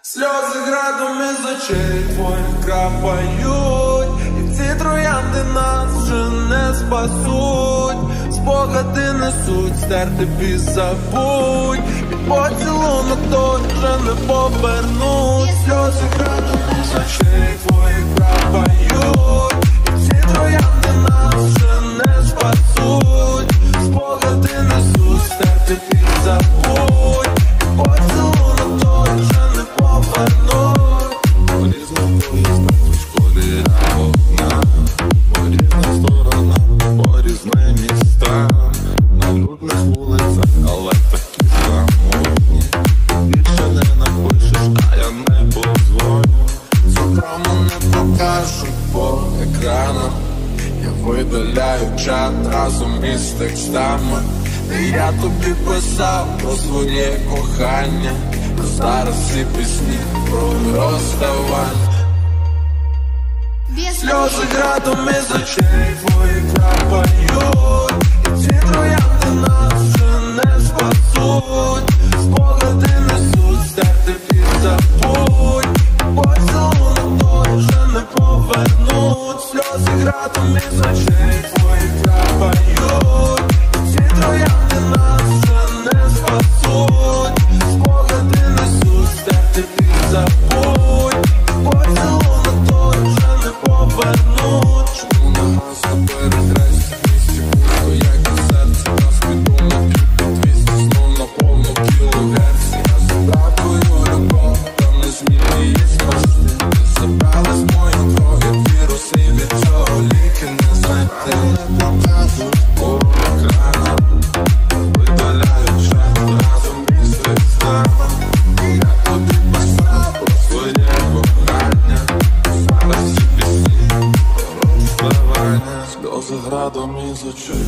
Сльози градом із очей твоїх крапають, і ці троянди нас вже не спасуть. Спогади несуть, стерти біс забудь, і поцілунок той вже не повернуть. Сльози градом із очей твоїх крапають, і ці троянди нас вже не спасуть. Спогади несуть, стерти біс забудь, і поцілунок той вже не повернуть. По-різному поїздах у школі вогня, по різних сторонах, по різних містах, на людних вулицях, але такі самотні. Більше не напишеш, а я не подзвоню. Зокрема не покажу по екранах. Я видаляю чат разом із текстами, де я тобі писав про своє кохання. Зараз всі пісні про розставання. Сльози градом із очей твоїх крапають, і ці троянди нас вже не спасуть. Спогади несуть, стерти біс забудь, поцілунок той вже не повернуть. Сльози градом із очей твоїх крапають, і ці троянди нас вже не спасуть. Спогади несуть, стерти біс забудь, поцілунок той вже не повернуть. Чому на газ на перехресті, в місті пусто, як і серце, нас підумав кілька 200, знов на повну кілогерц. Я забрав твою любов, та не зміг її спасти. Ти забрала з моїх кроків вірус, і від цього ліки не знайти. Не показують по екранах, видаляють чат разом із текстами. Я тобі писав про своє кохання, зараз всі пісні про розставання. Сльози градом із очей